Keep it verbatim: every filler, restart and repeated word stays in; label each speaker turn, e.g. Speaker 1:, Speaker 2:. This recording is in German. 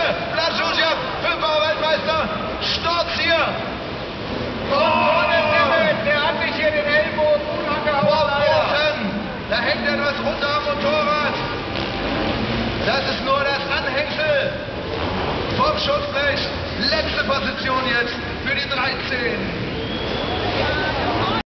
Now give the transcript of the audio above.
Speaker 1: Blaschuschew, fünffacher Weltmeister. Sturz hier.
Speaker 2: Oh, der hat sich hier den Ellbogen angehauen.
Speaker 1: Da hängt etwas runter am Motorrad. Das ist nur das Anhängsel vom Schutzblech. Letzte Position jetzt für die dreizehn.